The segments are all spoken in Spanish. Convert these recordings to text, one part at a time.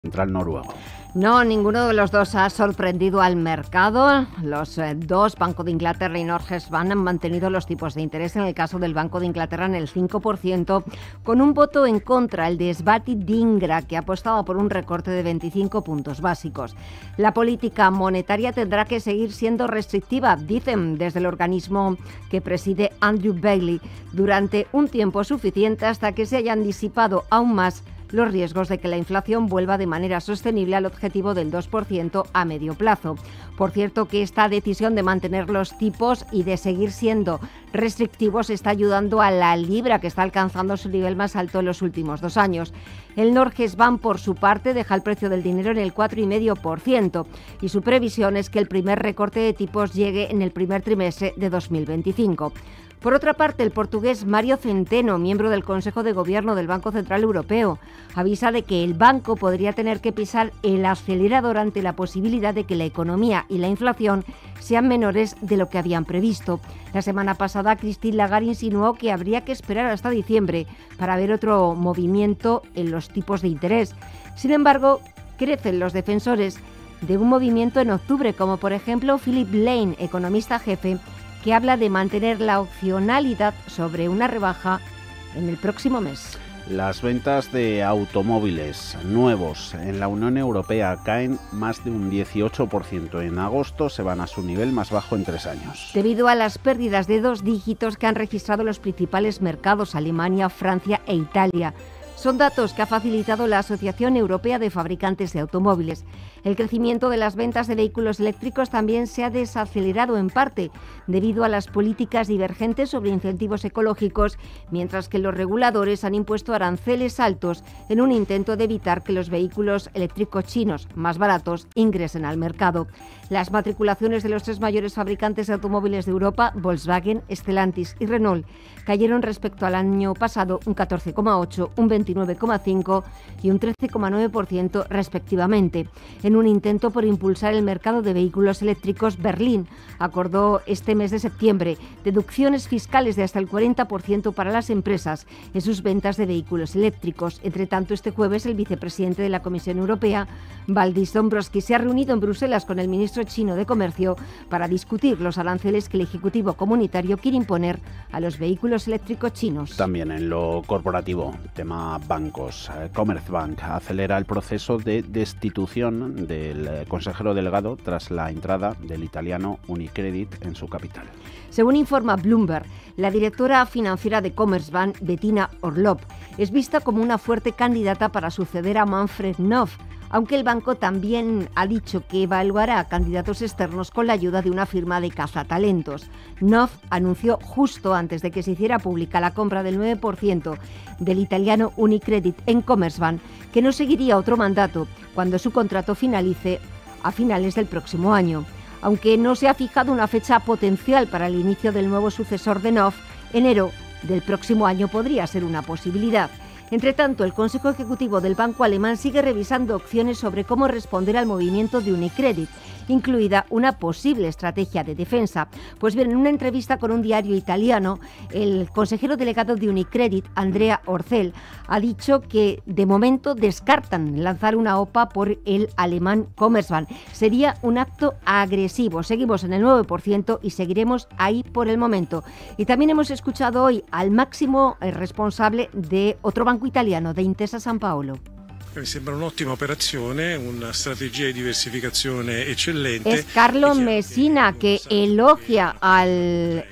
Central noruego. No, ninguno de los dos ha sorprendido al mercado. Los dos, Banco de Inglaterra y Norges Bank, han mantenido los tipos de interés, en el caso del Banco de Inglaterra en el 5%, con un voto en contra, el de Svati Dingra, que apostaba por un recorte de 25 puntos básicos. La política monetaria tendrá que seguir siendo restrictiva, dicen desde el organismo que preside Andrew Bailey, durante un tiempo suficiente hasta que se hayan disipado aún más los riesgos de que la inflación vuelva de manera sostenible al objetivo del 2% a medio plazo. Por cierto, que esta decisión de mantener los tipos y de seguir siendo restrictivos está ayudando a la libra, que está alcanzando su nivel más alto en los últimos 2 años. El Norges Bank, por su parte, deja el precio del dinero en el 4,5% y su previsión es que el primer recorte de tipos llegue en el primer trimestre de 2025. Por otra parte, el portugués Mário Centeno, miembro del Consejo de Gobierno del Banco Central Europeo, avisa de que el banco podría tener que pisar el acelerador ante la posibilidad de que la economía y la inflación sean menores de lo que habían previsto. La semana pasada, Christine Lagarde insinuó que habría que esperar hasta diciembre para ver otro movimiento en los tipos de interés. Sin embargo, crecen los defensores de un movimiento en octubre, como por ejemplo Philip Lane, economista jefe, que habla de mantener la opcionalidad sobre una rebaja en el próximo mes. Las ventas de automóviles nuevos en la Unión Europea caen más de un 18%. En agosto se van a su nivel más bajo en 3 años. Debido a las pérdidas de 2 dígitos que han registrado los principales mercados, Alemania, Francia e Italia. Son datos que ha facilitado la Asociación Europea de Fabricantes de Automóviles. El crecimiento de las ventas de vehículos eléctricos también se ha desacelerado en parte debido a las políticas divergentes sobre incentivos ecológicos, mientras que los reguladores han impuesto aranceles altos en un intento de evitar que los vehículos eléctricos chinos más baratos ingresen al mercado. Las matriculaciones de los 3 mayores fabricantes de automóviles de Europa, Volkswagen, Stellantis y Renault, cayeron respecto al año pasado un 14,8%, un 29,5% y un 13,9% respectivamente. En un intento por impulsar el mercado de vehículos eléctricos, Berlín acordó este mes de septiembre deducciones fiscales de hasta el 40% para las empresas en sus ventas de vehículos eléctricos. Entre tanto, este jueves el vicepresidente de la Comisión Europea, Valdis Dombrovskis, se ha reunido en Bruselas con el ministro chino de Comercio para discutir los aranceles que el Ejecutivo comunitario quiere imponer a los vehículos eléctricos chinos. También en lo corporativo, tema bancos. Commerzbank acelera el proceso de destitución del consejero delegado tras la entrada del italiano Unicredit en su capital. Según informa Bloomberg, la directora financiera de Commerzbank, Bettina Orlopp, es vista como una fuerte candidata para suceder a Manfred Knof, aunque el banco también ha dicho que evaluará a candidatos externos con la ayuda de una firma de cazatalentos. Knof anunció justo antes de que se hiciera pública la compra del 9% del italiano Unicredit en Commerzbank que no seguiría otro mandato cuando su contrato finalice a finales del próximo año. Aunque no se ha fijado una fecha potencial para el inicio del nuevo sucesor de Knof, enero del próximo año podría ser una posibilidad. Entre tanto, el Consejo Ejecutivo del Banco Alemán sigue revisando opciones sobre cómo responder al movimiento de Unicredit, incluida una posible estrategia de defensa. Pues bien, en una entrevista con un diario italiano, el consejero delegado de Unicredit, Andrea Orcel, ha dicho que de momento descartan lanzar una OPA por el alemán Commerzbank. Sería un acto agresivo. Seguimos en el 9% y seguiremos ahí por el momento. Y también hemos escuchado hoy al máximo responsable de otro banco italiano, de Intesa Sanpaolo. Mi sembra un'ottima operazione, una strategia di diversificazione eccellente. Es Carlo Messina, que elogia al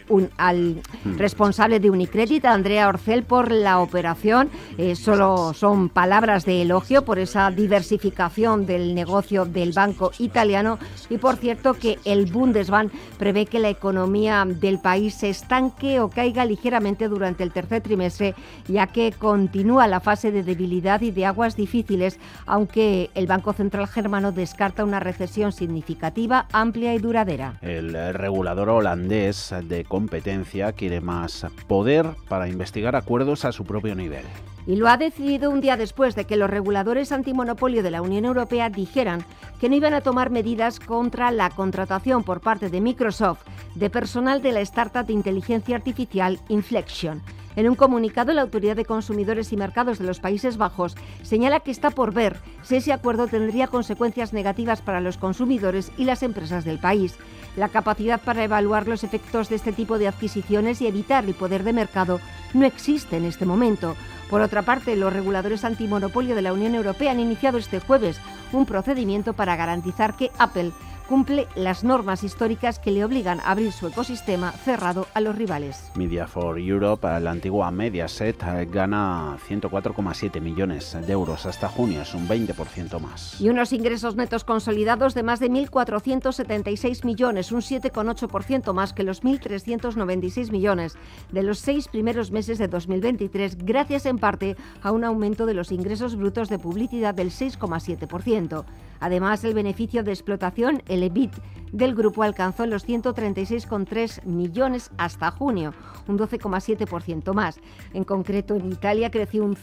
responsable de Unicredit, Andrea Orcel, por la operación. Solo son palabras de elogio por esa diversificación del negocio del banco italiano. Y por cierto que el Bundesbank prevé que la economía del país se estanque o caiga ligeramente durante el tercer trimestre, ya que continúa la fase de debilidad y de aguas difíciles, aunque el Banco Central germano descarta una recesión significativa, amplia y duradera. El regulador holandés de competencia quiere más poder para investigar acuerdos a su propio nivel. Y lo ha decidido un día después de que los reguladores antimonopolio de la Unión Europea dijeran que no iban a tomar medidas contra la contratación por parte de Microsoft de personal de la startup de inteligencia artificial Inflection. En un comunicado, la Autoridad de Consumidores y Mercados de los Países Bajos señala que está por ver si ese acuerdo tendría consecuencias negativas para los consumidores y las empresas del país. La capacidad para evaluar los efectos de este tipo de adquisiciones y evitar el poder de mercado no existe en este momento. Por otra parte, los reguladores antimonopolio de la Unión Europea han iniciado este jueves un procedimiento para garantizar que Apple cumple las normas históricas que le obligan a abrir su ecosistema cerrado a los rivales. Media for Europe, la antigua Mediaset, gana 104,7 millones de euros hasta junio, es un 20% más. Y unos ingresos netos consolidados de más de 1.476 millones, un 7,8% más que los 1.396 millones de los 6 primeros meses de 2023, gracias en parte a un aumento de los ingresos brutos de publicidad del 6,7%. Además, el beneficio de explotación, el EBIT del grupo, alcanzó los 136,3 millones hasta junio, un 12,7% más. En concreto, en Italia creció un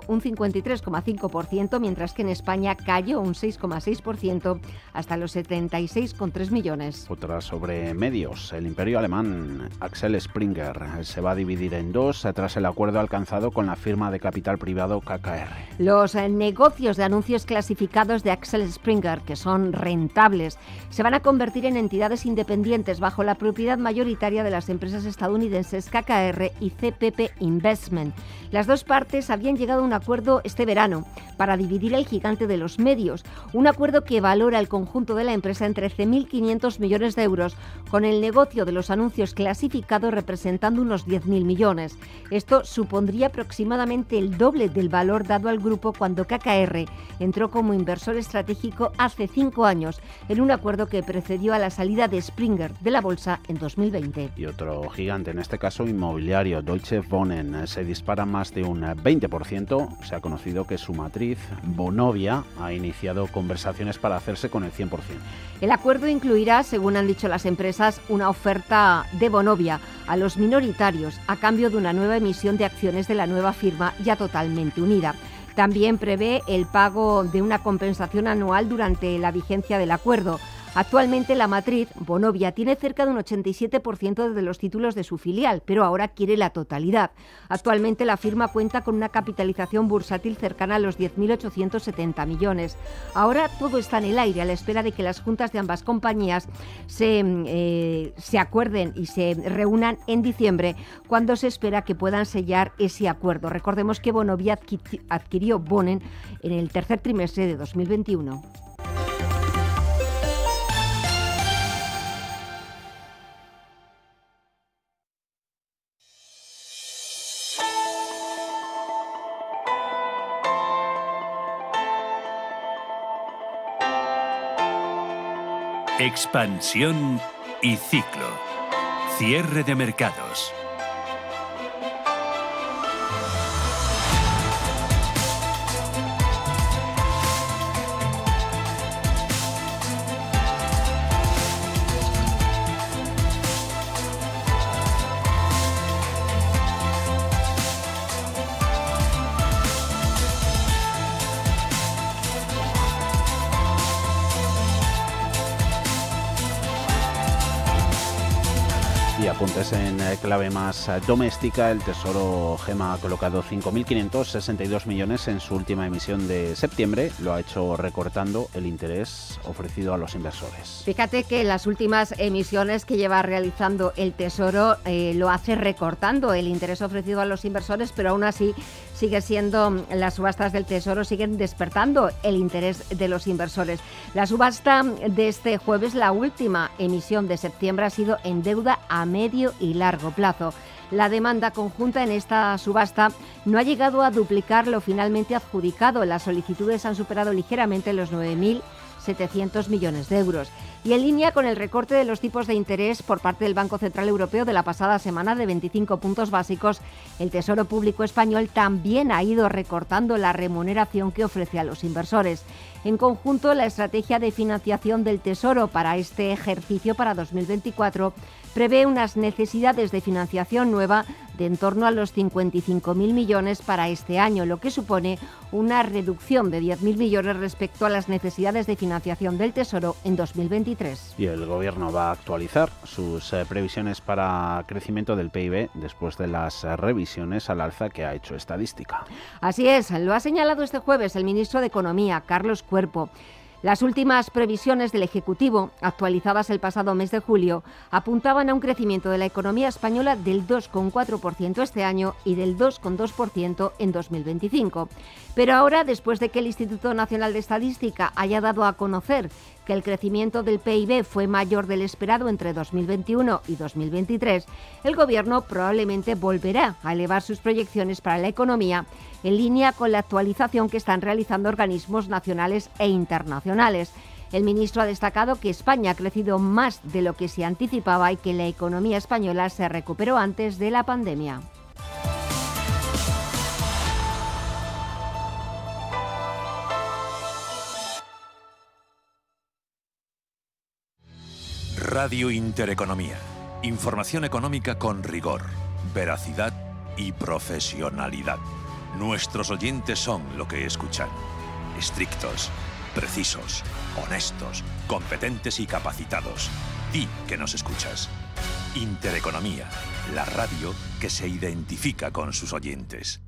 53,5%, mientras que en España cayó un 6,6% hasta los 76,3 millones. Otra sobre medios. El imperio alemán Axel Springer se va a dividir en dos tras el acuerdo alcanzado con la firma de capital privado KKR. Los negocios de anuncios clasificados de Axel Springer, que son rentables, se van a convertir en entidades independientes bajo la propiedad mayoritaria de las empresas estadounidenses KKR y CPP Investment. Las dos partes habían llegado a un acuerdo este verano para dividir el gigante de los medios, un acuerdo que valora el conjunto de la empresa en 13.500 millones de euros, con el negocio de los anuncios clasificados representando unos 10.000 millones. Esto supondría aproximadamente el doble del valor dado al grupo cuando KKR entró como inversor estratégico hace 5 años, en un acuerdo que precedió a la salida de Springer de la bolsa en 2020. Y otro gigante, en este caso inmobiliario, Deutsche Wohnen, se dispara más de un 20%. Se ha conocido que su matriz, Vonovia, ha iniciado conversaciones para hacerse con el 100%. El acuerdo incluirá, según han dicho las empresas, una oferta de Vonovia a los minoritarios a cambio de una nueva emisión de acciones de la nueva firma ya totalmente unida. También prevé el pago de una compensación anual durante la vigencia del acuerdo. Actualmente la matriz, Vonovia, tiene cerca de un 87% de los títulos de su filial, pero ahora quiere la totalidad. Actualmente la firma cuenta con una capitalización bursátil cercana a los 10.870 millones. Ahora todo está en el aire a la espera de que las juntas de ambas compañías se acuerden y se reúnan en diciembre, cuando se espera que puedan sellar ese acuerdo. Recordemos que Vonovia adquirió Wohnen en el tercer trimestre de 2021. Expansión y ciclo. Cierre de mercados. Y apuntes en clave más doméstica. El Tesoro Gema ha colocado 5.562 millones en su última emisión de septiembre. Lo ha hecho recortando el interés ofrecido a los inversores. Fíjate que las últimas emisiones que lleva realizando el Tesoro lo hace recortando el interés ofrecido a los inversores, pero aún así sigue siendo, las subastas del Tesoro siguen despertando el interés de los inversores. La subasta de este jueves, la última emisión de septiembre, ha sido en deuda a medio y largo plazo. La demanda conjunta en esta subasta no ha llegado a duplicar lo finalmente adjudicado. Las solicitudes han superado ligeramente los 9.700 millones de euros. Y en línea con el recorte de los tipos de interés por parte del Banco Central Europeo de la pasada semana de 25 puntos básicos, el Tesoro Público Español también ha ido recortando la remuneración que ofrece a los inversores. En conjunto, la estrategia de financiación del Tesoro para este ejercicio, para 2024, prevé unas necesidades de financiación nueva de en torno a los 55.000 millones para este año, lo que supone una reducción de 10.000 millones respecto a las necesidades de financiación del Tesoro en 2023. Y el Gobierno va a actualizar sus previsiones para crecimiento del PIB después de las revisiones al alza que ha hecho Estadística. Así es, lo ha señalado este jueves el ministro de Economía, Carlos Cuerpo. Las últimas previsiones del Ejecutivo, actualizadas el pasado mes de julio, apuntaban a un crecimiento de la economía española del 2,4% este año y del 2,2% en 2025. Pero ahora, después de que el Instituto Nacional de Estadística haya dado a conocer que el crecimiento del PIB fue mayor del esperado entre 2021 y 2023, el Gobierno probablemente volverá a elevar sus proyecciones para la economía en línea con la actualización que están realizando organismos nacionales e internacionales. El ministro ha destacado que España ha crecido más de lo que se anticipaba y que la economía española se recuperó antes de la pandemia. Radio Intereconomía. Información económica con rigor, veracidad y profesionalidad. Nuestros oyentes son lo que escuchan. Estrictos, precisos, honestos, competentes y capacitados. Di que nos escuchas. Intereconomía, la radio que se identifica con sus oyentes.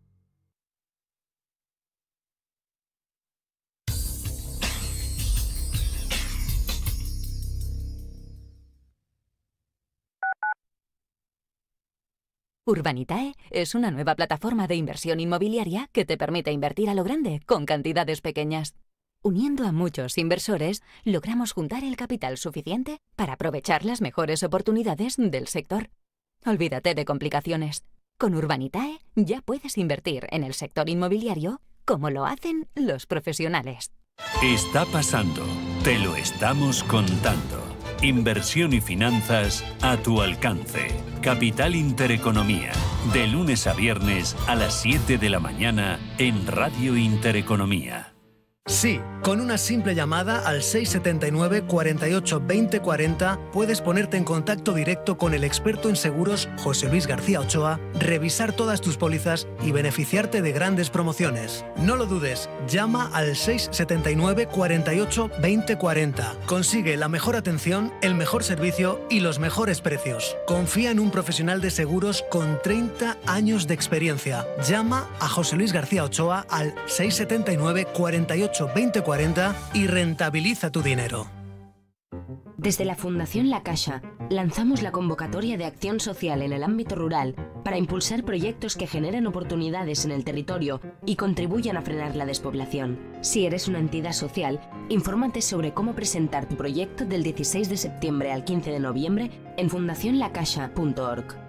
Urbanitae es una nueva plataforma de inversión inmobiliaria que te permite invertir a lo grande con cantidades pequeñas. Uniendo a muchos inversores, logramos juntar el capital suficiente para aprovechar las mejores oportunidades del sector. Olvídate de complicaciones. Con Urbanitae ya puedes invertir en el sector inmobiliario como lo hacen los profesionales. Está pasando. Te lo estamos contando. Inversión y finanzas a tu alcance. Capital Intereconomía. De lunes a viernes a las 7 de la mañana en Radio Intereconomía. Sí, con una simple llamada al 679 48 20 40 puedes ponerte en contacto directo con el experto en seguros José Luis García Ochoa, revisar todas tus pólizas y beneficiarte de grandes promociones. No lo dudes, llama al 679 48 20 40. Consigue la mejor atención, el mejor servicio y los mejores precios. Confía en un profesional de seguros con 30 años de experiencia. Llama a José Luis García Ochoa al 679 48 20 40 y rentabiliza tu dinero. Desde la Fundación La Caixa, lanzamos la convocatoria de acción social en el ámbito rural para impulsar proyectos que generen oportunidades en el territorio y contribuyan a frenar la despoblación. Si eres una entidad social, infórmate sobre cómo presentar tu proyecto del 16 de septiembre al 15 de noviembre en fundacionlacaixa.org.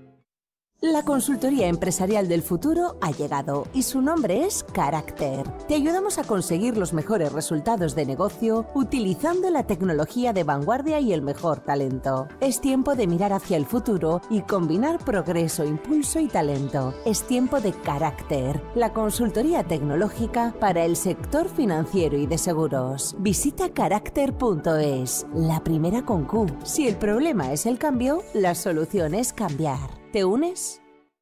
La consultoría empresarial del futuro ha llegado y su nombre es Carácter. Te ayudamos a conseguir los mejores resultados de negocio utilizando la tecnología de vanguardia y el mejor talento. Es tiempo de mirar hacia el futuro y combinar progreso, impulso y talento. Es tiempo de Carácter, la consultoría tecnológica para el sector financiero y de seguros. Visita carácter.es, la primera con Q. Si el problema es el cambio, la solución es cambiar. ¿Te unes?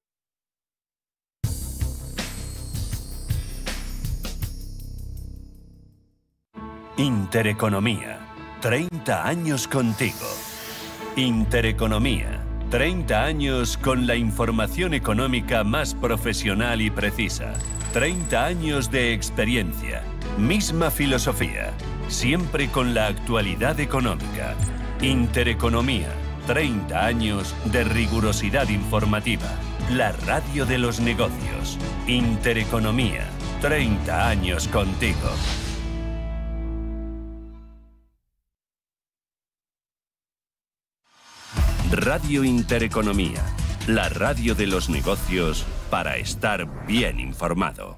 Intereconomía. 30 años contigo. Intereconomía. 30 años con la información económica más profesional y precisa. 30 años de experiencia. Misma filosofía. Siempre con la actualidad económica. Intereconomía. 30 años de rigurosidad informativa. La radio de los negocios. Intereconomía. 30 años contigo. Radio Intereconomía. La radio de los negocios para estar bien informado.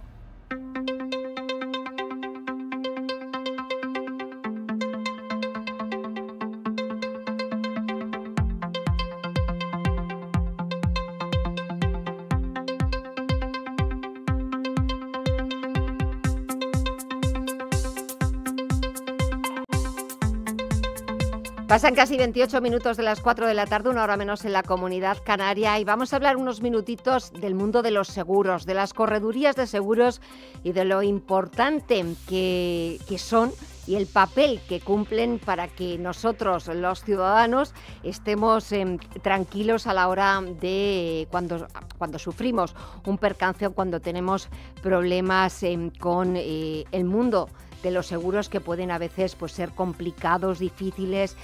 Pasan casi 28 minutos de las 4 de la tarde, una hora menos en la Comunidad Canaria, y vamos a hablar unos minutitos del mundo de los seguros, de las corredurías de seguros y de lo importante que son y el papel que cumplen para que nosotros, los ciudadanos, estemos tranquilos a la hora de cuando sufrimos un percance o cuando tenemos problemas con el mundo de los seguros, que pueden a veces pues ser complicados, difíciles